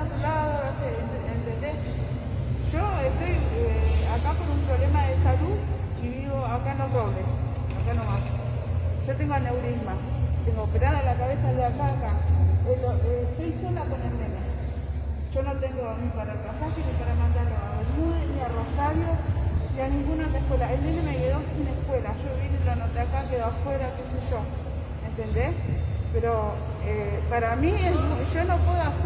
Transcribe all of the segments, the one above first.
otro lado, ¿entendés? Yo estoy acá por un problema de salud y vivo acá en Los Robles, acá nomás. Yo tengo aneurisma, tengo operada la cabeza de acá. Estoy sola con el nene. Yo no tengo ni para el pasaje, ni para mandarlo a Bermúdez, ni a Rosario, ni a ninguna otra escuela. El nene me quedó sin escuela. Yo vine y lo anoté acá, quedó afuera, qué sé yo. ¿Entendés? Pero para mí yo no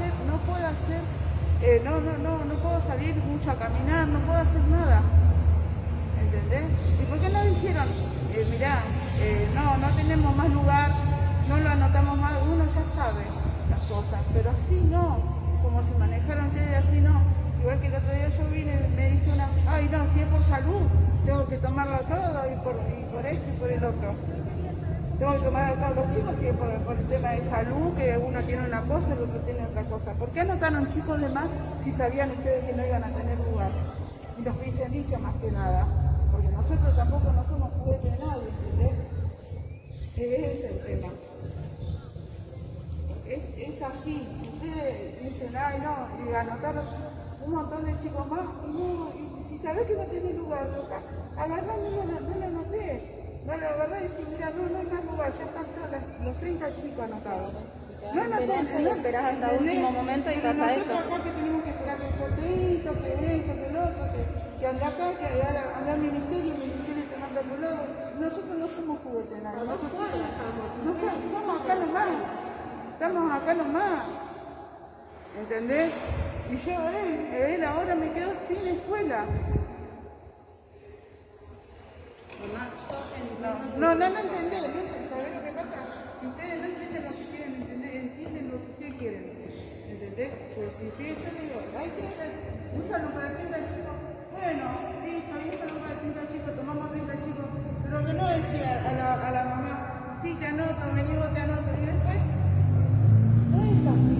puedo salir mucho a caminar, no puedo hacer nada. ¿Entendés? ¿Y por qué no dijeron, mirá, no tenemos más lugar, no lo anotamos más? Uno ya sabe las cosas, pero así no. Como se manejaron ustedes, así no. Igual que el otro día yo vine y me dice una, ay no, si es por salud, tengo que tomarlo todo y por esto y por el otro. Tengo que tomar a todos los chicos si es por el tema de salud, que uno tiene una cosa y el otro tiene otra cosa. ¿Por qué anotaron chicos de más si sabían ustedes que no iban a tener lugar? Y los hubiesen dicho más que nada, porque nosotros tampoco no somos juguetes de nadie, ¿entendés? Ese es el tema. Es así, ustedes dicen, ay no, y anotaron un montón de chicos más, y no, y si sabés que no tenés lugar, agarrá, no lo anotés, no lo agarrá y decís, mira, no hay más lugar, ya están todos los 30 chicos anotados. No anotés, y esperás hasta el último momento y pasa esto. Nosotros acá que tenemos que esperar que el sorteito, que esto, que el otro, que anda acá, que anda al ministerio, el ministerio te manda por lado. Nosotros no somos juguetes, nada. Nosotros somos acá nomás. Estamos acá nomás, ¿entendés? Y yo, él ahora me quedo sin escuela. No entendés, ¿sabés lo que pasa? Ustedes no entienden lo que quieren entender, entienden lo que ustedes quieren, ¿entendés? Pues si yo digo, hay 30, un salón para 30 chicos, bueno, listo, hay un salón para 30 chicos, tomamos 30 chicos, pero que no decía a la mamá, sí, te anoto, vení vos, te anoto, y después, no es así.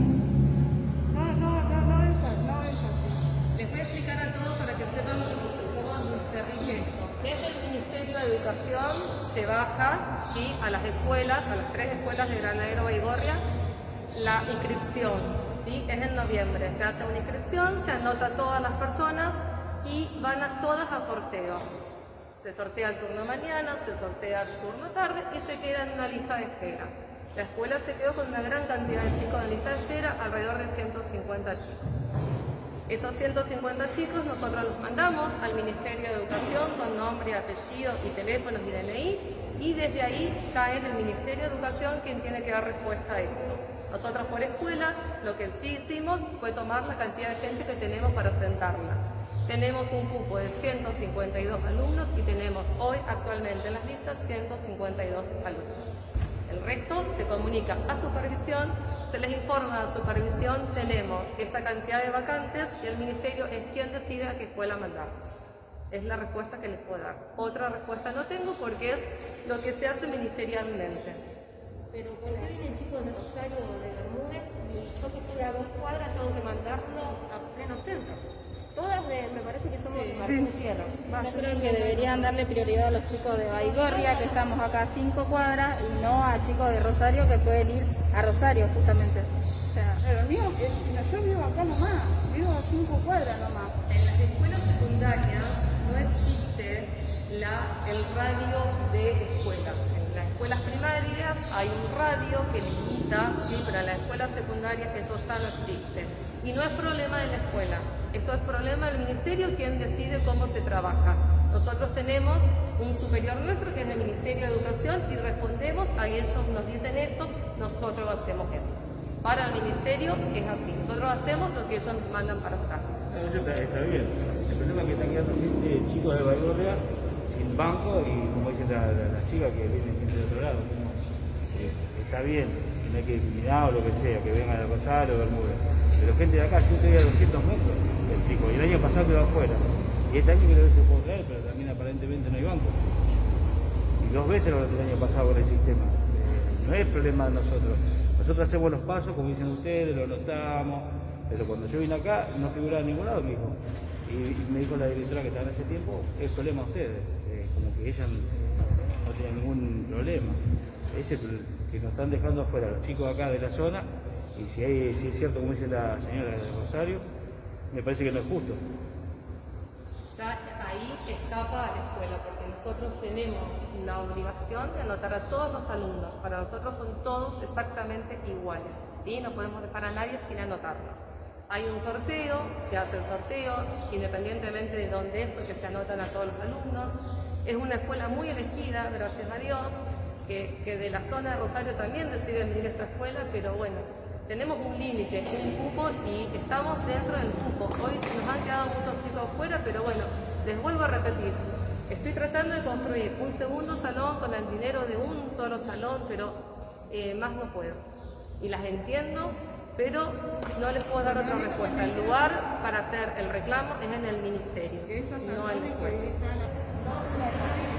No es así. Les voy a explicar a todos para que sepan cómo se rige esto. Desde el Ministerio de Educación se baja, ¿sí?, a las escuelas, a las 3 escuelas de Granadero Baigorria, la inscripción, ¿sí? Es en noviembre. Se hace una inscripción, se anota a todas las personas y van todas a sorteo. Se sortea el turno mañana, se sortea el turno tarde y se queda en una lista de espera. La escuela se quedó con una gran cantidad de chicos en lista de espera, alrededor de 150 chicos. Esos 150 chicos nosotros los mandamos al Ministerio de Educación con nombre, apellido y teléfonos y DNI, y desde ahí ya es el Ministerio de Educación quien tiene que dar respuesta a esto. Nosotros por escuela lo que sí hicimos fue tomar la cantidad de gente que tenemos para sentarla. Tenemos un cupo de 152 alumnos y tenemos hoy actualmente en las listas 152 alumnos. El resto se comunica a supervisión, se les informa a supervisión, tenemos esta cantidad de vacantes y el ministerio es quien decide a qué escuela mandarnos. Es la respuesta que les puedo dar. Otra respuesta no tengo porque es lo que se hace ministerialmente. Pero ¿por qué vienen chicos de Rosario o de Bermúdez y yo que estoy a 2 cuadras tengo que mandarlo a pleno centro? Todas me parece que somos de Martín Fierro. Yo creo que deberían darle prioridad a los chicos de Baigorria, que estamos acá a 5 cuadras, y no a chicos de Rosario que pueden ir a Rosario justamente. O sea, pero yo vivo acá nomás, vivo a 5 cuadras nomás. En las escuelas secundarias no existe el radio de escuelas. En las escuelas primarias hay un radio que limita, sí, pero en las escuelas secundarias eso ya no existe. Y no es problema de la escuela. Esto es problema del ministerio, quien decide cómo se trabaja. Nosotros tenemos un superior nuestro, que es el Ministerio de Educación, y respondemos a ellos, nos dicen esto, nosotros hacemos eso. Para el ministerio es así, nosotros hacemos lo que ellos nos mandan para hacer. Eso está bien. El problema es que están quedando gente, chicos de Baigorria sin banco y como dicen las chicas que vienen siempre de otro lado. Está bien, no hay que discriminar o lo que sea, que vengan a Rosario o Bermúdez. Pero gente de acá, yo estoy a 200 metros del chico, y el año pasado quedó afuera. Y este año creo que se puede traer, pero también aparentemente no hay banco. Y 2 veces lo del año pasado con el sistema. No es problema de nosotros. Nosotros hacemos los pasos, como dicen ustedes, lo anotamos, pero cuando yo vine acá no figuraba en ningún lado, me dijo. Y me dijo la directora que estaba en ese tiempo, es problema de ustedes. Como que ella no tenía ningún problema. Es el que nos están dejando afuera, los chicos acá de la zona, Y si es cierto, como dice la señora de Rosario, me parece que no es justo. Ya ahí escapa a la escuela, porque nosotros tenemos la obligación de anotar a todos los alumnos. Para nosotros son todos exactamente iguales, ¿sí? No podemos dejar a nadie sin anotarlos. Hay un sorteo, se hace el sorteo, independientemente de dónde es, porque se anotan a todos los alumnos. Es una escuela muy elegida, gracias a Dios, que de la zona de Rosario también deciden venir a esta escuela, pero bueno, tenemos un límite, un cupo, y estamos dentro del cupo. Hoy nos han quedado muchos chicos afuera, pero bueno, les vuelvo a repetir, estoy tratando de construir un segundo salón con el dinero de un solo salón, pero más no puedo. Y las entiendo, pero no les puedo dar otra respuesta. El lugar para hacer el reclamo es en el ministerio, no en la escuela.